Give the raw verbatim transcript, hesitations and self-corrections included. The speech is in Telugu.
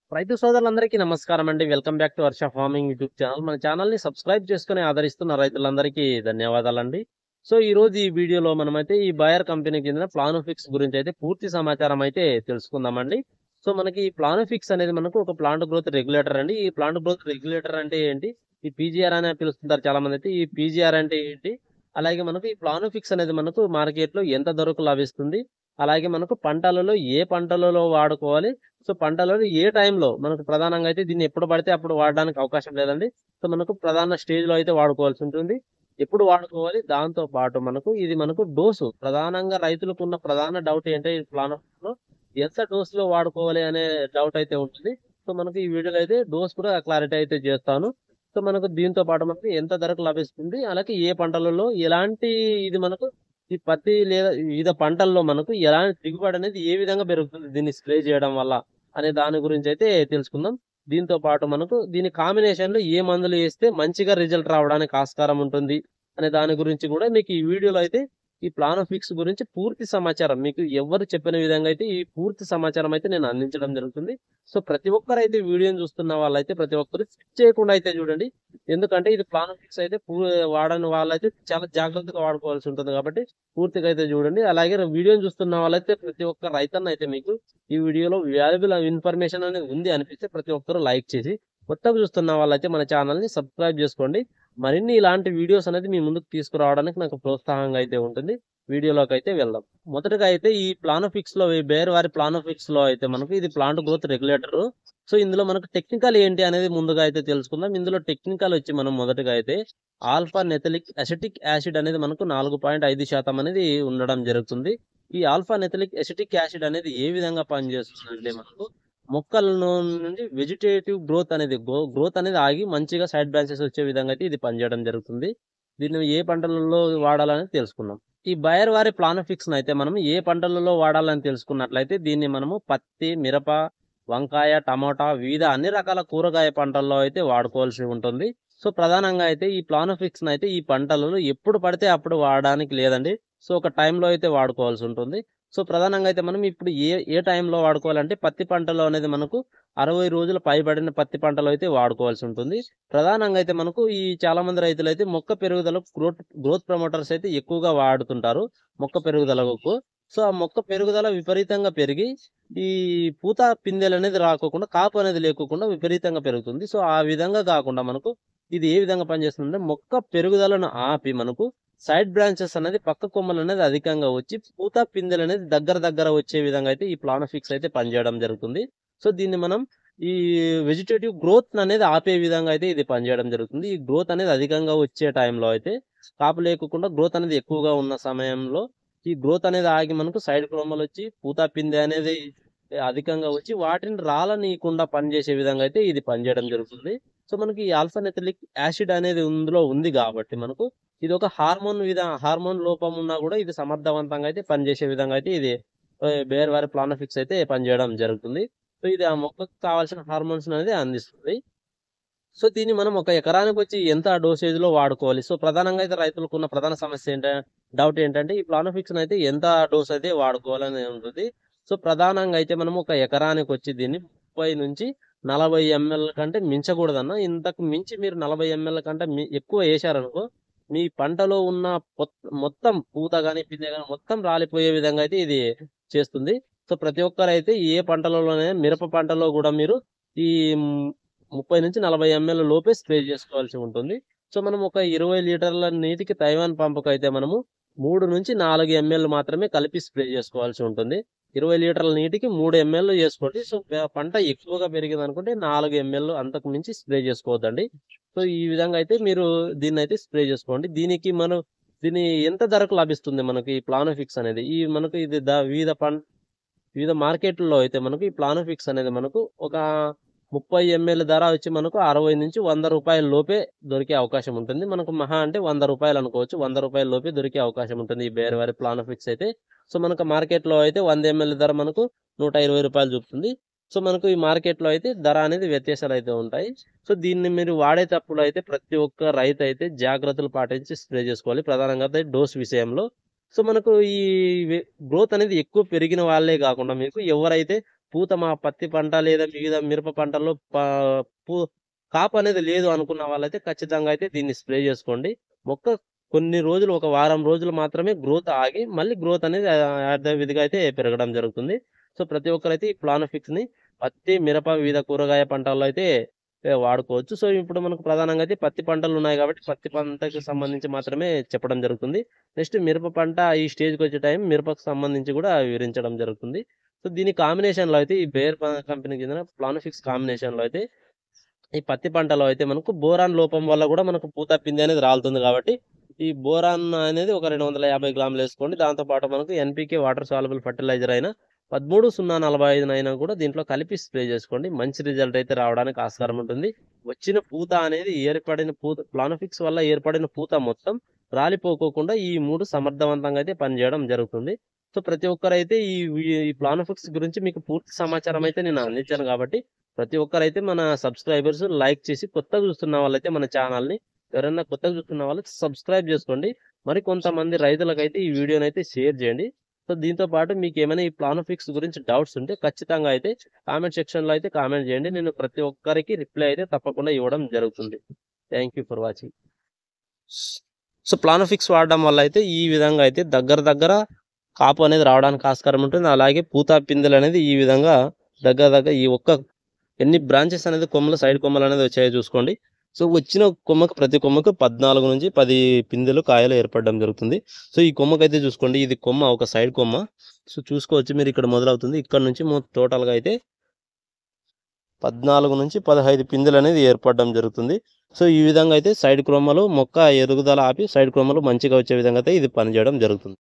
రైతు సోదరులందరికీ నమస్కారం అండి. Welcome back to Varsha farming YouTube channel. మన ఛానల్‌ని సబ్స్క్రైబ్ చేసుకొని ఆదరిస్తున్న రైతులందరికీ ధన్యవాదాలండి. సో, ఈరోజు ఈ వీడియోలో మనమైతే ఈ బాయర్ కంపెనీకి చెందిన ప్లానుఫిక్స్ గురించి అయితే పూర్తి సమాచారం అయితే తెలుసుకుందామండి. సో, మనకి ఈ ప్లానుఫిక్స్ అనేది మనకు ఒక ప్లాంట్ గ్రోత్ రెగ్యులేటర్ అండి. ఈ ప్లాంట్ గ్రోత్ రెగ్యులేటర్ అంటే ఏంటి? ఈ పీజీఆర్ అని పిలుస్తుంటారు చాలామంది అయితే. ఈ పీజీఆర్ అంటే ఏంటి? అలాగే మనకు ఈ ప్లానుఫిక్స్ అనేది మనకు మార్కెట్‌లో ఎంత ధరకు లభిస్తుంది? అలాగే మనకు పంటలలో ఏ పంటలలో వాడుకోవాలి? సో, పంటలలో ఏ టైంలో మనకు ప్రధానంగా అయితే దీన్ని ఎప్పుడు పడితే అప్పుడు వాడడానికి అవకాశం లేదండి. సో, మనకు ప్రధాన స్టేజ్‌లో అయితే వాడుకోవాల్సి ఉంటుంది. ఎప్పుడు వాడుకోవాలి? దాంతో పాటు మనకు ఇది మనకు డోసు ప్రధానంగా రైతులకున్న ప్రధాన డౌట్ ఏంటంటే ఈ ప్లానుఫిక్స్‌లో ఎంత డోస్‌లో వాడుకోవాలి అనే డౌట్ అయితే ఉంటుంది. సో, మనకు ఈ వీడియోలో అయితే డోస్ కూడా క్లారిటీ అయితే చేస్తాను. సో, మనకు దీంతో పాటు మనకు ఎంత ధరకు లభిస్తుంది? అలాగే ఏ పంటలలో ఎలాంటి ఇది మనకు ఈ పత్తి లేదా వివిధ పంటల్లో మనకు ఎలాంటి దిగుబడి అనేది ఏ విధంగా పెరుగుతుంది దీన్ని స్ప్రే చేయడం వల్ల అనే దాని గురించి అయితే తెలుసుకుందాం. దీంతో పాటు మనకు దీని కాంబినేషన్‌లో ఏ మందులు ఏస్తే మంచిగా రిజల్ట్ రావడానికి ఆస్కారం ఉంటుంది అనే దాని గురించి కూడా మీకు ఈ వీడియోలో అయితే ఈ ప్లానుఫిక్స్ గురించి పూర్తి సమాచారం మీకు ఎవ్వరు చెప్పిన విధంగా అయితే ఈ పూర్తి సమాచారం అయితే నేను అందించడం జరుగుతుంది. సో, ప్రతి ఒక్కరైతే వీడియోని చూస్తున్న వాళ్ళైతే ప్రతి ఒక్కరు స్కిప్ చేయకుండా అయితే చూడండి. ఎందుకంటే ఇది ప్లానుఫిక్స్ అయితే పూ వాడని వాళ్ళైతే చాలా జాగ్రత్తగా వాడుకోవాల్సి ఉంటుంది కాబట్టి పూర్తిగా అయితే చూడండి. అలాగే వీడియోని చూస్తున్న వాళ్ళైతే ప్రతి ఒక్క రైతన్న అయితే మీకు ఈ వీడియోలో వాల్యుబుల్ ఇన్ఫర్మేషన్ అనేది ఉంది అనిపిస్తే ప్రతి ఒక్కరు లైక్ చేసి, కొత్తగా చూస్తున్న వాళ్ళైతే మన ఛానల్‌ని సబ్స్క్రైబ్ చేసుకోండి. మరిన్ని ఇలాంటి వీడియోస్ అనేది మీ ముందుకు తీసుకురావడానికి నాకు ప్రోత్సాహంగా అయితే ఉంటుంది. వీడియోలోకి అయితే వెళ్దాం. మొదటగా అయితే ఈ ప్లానుఫిక్స్‌లో ఈ బేర్ వారి ప్లానుఫిక్స్‌లో అయితే మనకు ఇది ప్లాంట్ గ్రోత్ రెగ్యులేటరు. సో, ఇందులో మనకు టెక్నికల్ ఏంటి అనేది ముందుగా అయితే తెలుసుకుందాం. ఇందులో టెక్నికల్ వచ్చి మనం మొదటగా అయితే ఆల్ఫా నెథలిక్ అసిటిక్ యాసిడ్ అనేది మనకు నాలుగు పాయింట్ ఐదు శాతం అనేది ఉండడం జరుగుతుంది. ఈ ఆల్ఫా నెథలిక్ అసిటిక్ యాసిడ్ అనేది ఏ విధంగా పనిచేస్తుందంటే మనకు మొక్కల నుండి వెజిటేటివ్ గ్రోత్ అనేది గో గ్రోత్ అనేది ఆగి మంచిగా సైడ్ బ్రాంచెస్ వచ్చే విధంగా అయితే ఇది పనిచేయడం జరుగుతుంది. దీన్ని ఏ పంటలలో వాడాలనేది తెలుసుకుందాం. ఈ బయర్ వారి ప్లానుఫిక్స్‌ని అయితే మనం ఏ పంటలలో వాడాలని తెలుసుకున్నట్లయితే దీన్ని మనము పత్తి, మిరప, వంకాయ, టమోటా వివిధ అన్ని రకాల కూరగాయ పంటల్లో అయితే వాడుకోవాల్సి ఉంటుంది. సో, ప్రధానంగా అయితే ఈ ప్లానుఫిక్స్‌ని అయితే ఈ పంటలలో ఎప్పుడు పడితే అప్పుడు వాడడానికి లేదండి. సో, ఒక టైంలో అయితే వాడుకోవాల్సి ఉంటుంది. సో, ప్రధానంగా అయితే మనం ఇప్పుడు ఏ ఏ టైంలో వాడుకోవాలంటే పత్తి పంటలో అనేది మనకు అరవై రోజులు పైబడిన పత్తి పంటలో అయితే వాడుకోవాల్సి ఉంటుంది. ప్రధానంగా అయితే మనకు ఈ చాలా మంది రైతులైతే మొక్క పెరుగుదలకు గ్రోత్ గ్రోత్ ప్రమోటర్స్ అయితే ఎక్కువగా వాడుతుంటారు మొక్క పెరుగుదలకు. సో, ఆ మొక్క పెరుగుదల విపరీతంగా పెరిగి ఈ పూత పిందెలనేది రాకోకుండా, కాపు అనేది లేకోకుండా విపరీతంగా పెరుగుతుంది. సో, ఆ విధంగా కాకుండా మనకు ఇది ఏ విధంగా పనిచేస్తుందంటే మొక్క పెరుగుదలను ఆపి మనకు సైడ్ బ్రాంచెస్ అనేది పక్క కొమ్మలనేది అధికంగా వచ్చి పూత పిందెలనేది దగ్గర దగ్గర వచ్చే విధంగా అయితే ఈ ప్లానుఫిక్స్ అయితే పనిచేయడం జరుగుతుంది. సో, దీన్ని మనం ఈ వెజిటేటివ్ గ్రోత్ అనేది ఆపే విధంగా అయితే ఇది పనిచేయడం జరుగుతుంది. ఈ గ్రోత్ అనేది అధికంగా వచ్చే టైంలో అయితే కాపు లేకోకుండా గ్రోత్ అనేది ఎక్కువగా ఉన్న సమయంలో ఈ గ్రోత్ అనేది ఆగి మనకు సైడ్ కొమ్మలొచ్చి పూత పిందె అనేది అధికంగా వచ్చి వాటిని రాలనీయకుండా పనిచేసే విధంగా అయితే ఇది పనిచేయడం జరుగుతుంది. సో, మనకి ఈ ఆల్ఫా నెథలిక్ యాసిడ్ అనేది ఇందులో ఉంది కాబట్టి మనకు ఇది ఒక హార్మోన్ విధ హార్మోన్ లోపం ఉన్నా కూడా ఇది సమర్థవంతంగా అయితే పనిచేసే విధంగా అయితే ఇది ఆహ్, బేర్ వారి ప్లానుఫిక్స్ అయితే పనిచేయడం జరుగుతుంది. సో, ఇది ఆ మొక్కకు కావాల్సిన హార్మోన్స్ అనేది అందిస్తుంది. సో, దీన్ని మనం ఒక ఎకరానికొచ్చి ఎంత డోసేజ్‌లో వాడుకోవాలి? సో, ప్రధానంగా అయితే రైతులకున్న ప్రధాన సమస్య ఏంట డౌట్ ఏంటంటే ఈ ప్లానుఫిక్స్‌ని అయితే ఎంత డోస్ అయితే వాడుకోవాలని ఉంటుంది. సో, ప్రధానంగా అయితే మనం ఒక ఎకరానికొచ్చి దీన్ని ముప్పై నుంచి నలభై ఎంఎల్ కంటే మించకూడదన్న. ఇంతకు మించి మీరు నలభై ఎంఎల్ కంటే మి ఎక్కువ ఏశారనుకో మీ పంటలో ఉన్న పొత్ మొత్తం పూత గాని, పిందె గాని మొత్తం రాలిపోయే విధంగా అయితే ఇది చేస్తుంది. సో, ప్రతి ఒక్కరైతే ఏ పంటలలోనే మిరప పంటలో గూడా మీరు ఈ ముప్పై నుంచి నలభై ఎంఎల్ లోపే స్ప్రే చేసుకోవాల్సి ఉంటుంది. సో, మనం ఒక ఇరవై లీటర్ల నీటికి తైవాన్ పంపుకైతే మనము మూడు నుంచి నాలుగు ఎంఎల్ మాత్రమే కలిపి స్ప్రే చేసుకోవాల్సి ఉంటుంది. ఇరవై లీటర్ల నీటికి మూడు ఎంఎల్ చేసుకోండి. సో, ప పంట ఎక్కువగా పెరిగిందనుకుంటే నాలుగు ఎంఎల్ అంతకు మించి స్ప్రే చేసుకోవద్దండి. సో, ఈ విధంగా అయితే మీరు దీన్నైతే స్ప్రే చేసుకోండి. దీనికి మనం దీని ఎంత ధరకు లభిస్తుంది మనకి ఈ ప్లానుఫిక్స్ అనేది? ఈ మనకు ఇది ద వివిధ పం వివిధ మార్కెట్‌ల్లో అయితే మనకు ఈ ప్లానుఫిక్స్ అనేది మనకు ఒక ముప్పై ఎంఎల్ ధర వచ్చి మనకు అరవై నుంచి వంద రూపాయల లోపే దొరికే అవకాశం ఉంటుంది. మనకు మహా అంటే వంద రూపాయలు అనుకోవచ్చు. వంద రూపాయల లోపే దొరికే అవకాశం ఉంటుంది ఈ బేర్ వారి ప్లానుఫిక్స్ అయితే. సో, మనకు మార్కెట్‌లో అయితే వంద ఎంఎల్ ధర మనకు నూట ఇరవై రూపాయలు చూపుతుంది. సో, మనకు ఈ మార్కెట్‌లో అయితే ధర అనేది వ్యత్యాసాలైతే ఉంటాయి. సో, దీన్ని మీరు వాడేటప్పుడు అయితే ప్రతి ఒక్క రైతైతే జాగ్రత్తలు పాటించి స్ప్రే చేసుకోవాలి. ప్రధానంగా అయితే డోస్ విషయంలో. సో, మనకు ఈ వె గ్రోత్ అనేది ఎక్కువ పెరిగిన వాళ్ళే గాకుండా మీకు ఎవరైతే పూత మా పత్తి పంట లేదా వివిధ మిరప పంటల్లో ప పూ కాపు అనేది లేదు అనుకున్న వాళ్ళైతే ఖచ్చితంగా అయితే దీన్ని స్ప్రే చేసుకోండి. మొక్క కొన్ని రోజులు ఒక వారం రోజులు మాత్రమే గ్రోత్ ఆగి మళ్ళీ గ్రోత్ అనేది ఆహ్, యథావిధిగా అయితే పెరగడం జరుగుతుంది. సో, ప్రతి ఒక్కరైతే ఈ ప్లానోఫిక్స్‌ని పత్తి, మిరప వివిధ కూరగాయ పంటల్లో అయితే ఏ వాడుకోవచ్చు. సో, ఇప్పుడు మనకు ప్రధానంగా అయితే పత్తి పంటలున్నాయి గాబట్టి పత్తి పంటకి సంబంధించి మాత్రమే చెప్పడం జరుగుతుంది. నెక్స్ట్ మిరప పంట ఈ స్టేజ్‌కొచ్చే టైం మిరపకు సంబంధించి గూడా వివరించడం జరుగుతుంది. సో, దీని కాంబినేషన్‌లో అయితే ఈ బేర్ ప కంపెనీకి చెందిన ప్లానోఫిక్స్ కాంబినేషన్‌లో అయితే ఈ పత్తి పంటలో అయితే మనకు బోరాన్ లోపం వల్ల గూడా మనకు పూత, పిందె అనేది రాలుతుంది గాబట్టి, ఈ బోరాన్ అనేది ఒక రెండు వందల యాభై గ్రాములేసుకోండి. దాంతో పాటు మనకు ఎన్‌పీకే వాటర్ సాల్యుబుల్ ఫెర్టిలైజర్ అయిన పదమూడు సున్నా నలభై ఐదు అయినా గూడా దీంట్లో కలిపి స్ప్రే జేసుకోండి. మంచి రిజల్ట్ అయితే రావడానికి ఆస్కారం ఉంటుంది. వచ్చిన పూత అనేది ఏర్పడిన పూత ప్లానోఫిక్స్ వల్ల ఏర్పడిన పూత మొత్తం రాలిపోకోకుండా ఈ మూడు సమర్థవంతంగా అయితే పనిజేయడం జరుగుతుంది. సో, ప్రతి ఒక్కరైతే ఈ వి ఈ ప్లానోఫిక్స్ గురించి మీకు పూర్తి సమాచారం అయితే నేను అందించాను గాబట్టి, ప్రతి ఒక్కరైతే మన సబ్‌స్క్రైబర్స్ లైక్ చేసి కొత్తగా చూస్తున్న వాళ్ళైతే మన ఛానల్‌ని ఎవరైనా కొత్తగా చూస్తున్న వాళ్ళు సబ్‌స్క్రైబ్ జేసుకోండి. మరి కొంతమంది రైతులకైతే ఈ వీడియోనైతే షేర్ జేయండి. సో, దీంతో పాటు మీకేమైనా ఈ ప్లానోఫిక్స్ గురించి డౌట్స్ ఉంటే ఖచ్చితంగా అయితే కామెంట్ సెక్షన్‌లో అయితే కామెంట్ జేయండి. నేను ప్రతి ఒక్కరికి రిప్లై అయితే తప్పకుండా ఇవ్వడం జరుగుతుంది. Thank you for watching. So, Planofix వాడడం వల్ల అయితే ఈ విధంగా అయితే దగ్గర దగ్గర కాపు అనేది రావడానికి ఆస్కారం ఉంటుంది. అలాగే పూత, పిందెలనేది ఈ విధంగా దగ్గర దగ్గర ఈ ఒక్క ఎన్ని బ్రాంచెస్ అనేది కొమ్మలు సైడ్ కొమ్మలనేది వచ్చాయో చూసుకోండి. సో, వచ్చిన కొమ్మకు ప్రతి కొమ్మకు పద్నాలుగు నుంచి పది పిందెలు, కాయలు ఏర్పడడం జరుగుతుంది. సో, ఈ కొమ్మకైతే చూసుకోండి. ఇది కొమ్మ ఒక సైడ్ కొమ్మ. సో, చూసుకోవచ్చు మీరు ఇక్కడ మొదలవుతుంది. ఇక్కడ నుంచి మొ టోటల్‌గా అయితే పద్నాలుగు నుంచి పదహైదు పిందెలనేది ఏర్పడడం జరుగుతుంది. సో, ఈ విధంగా అయితే సైడ్ కొమ్మలు మొక్క ఎదుగుదల ఆపి సైడ్ కొమ్మలు మంచిగా వచ్చే విధంగా అయితే ఇది పనిచేయడం జరుగుతుంది.